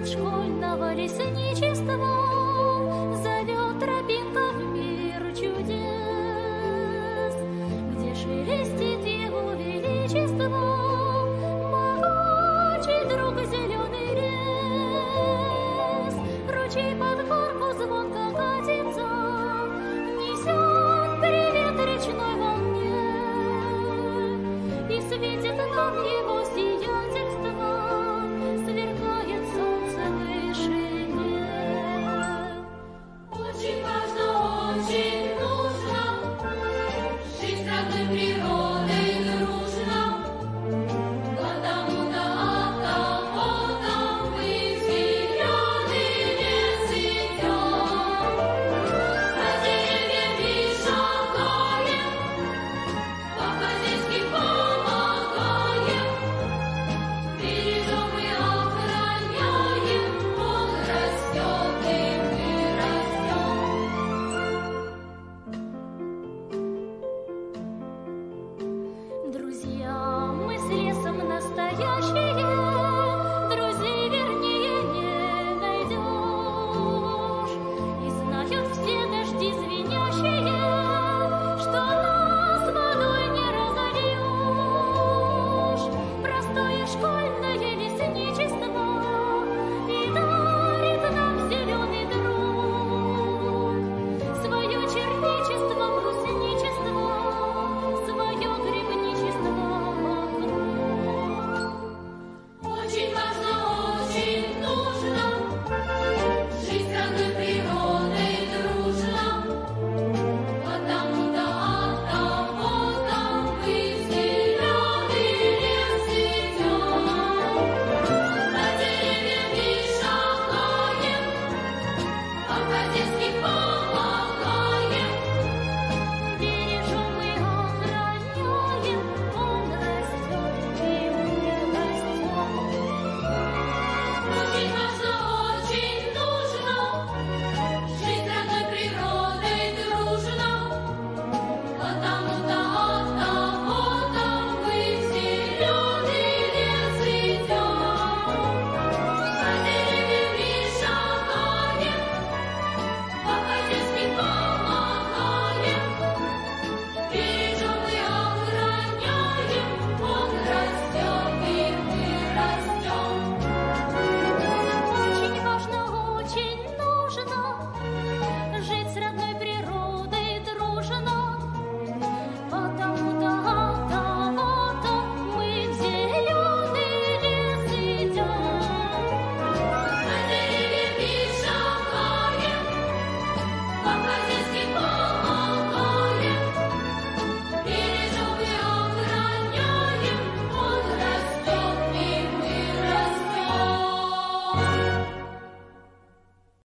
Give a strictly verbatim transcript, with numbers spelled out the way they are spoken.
школьного лесничества зовет тропинка в мир чудес, где шелестит его величество, могучий друг зеленый лес. Ручей под горку звонко катится, несет привет речной волне, и светит нам его сиятельство, сверкает солнце в вышине. Очень важно, очень нужно жить с родной природой дружно, потому-то от того-то мы в зеленый лес идем, по деревьям и шагаем, по-хозяйски помогаем, бережем и охраняем, он растет, и мы растем. Друзья, мы с лесом настоящие,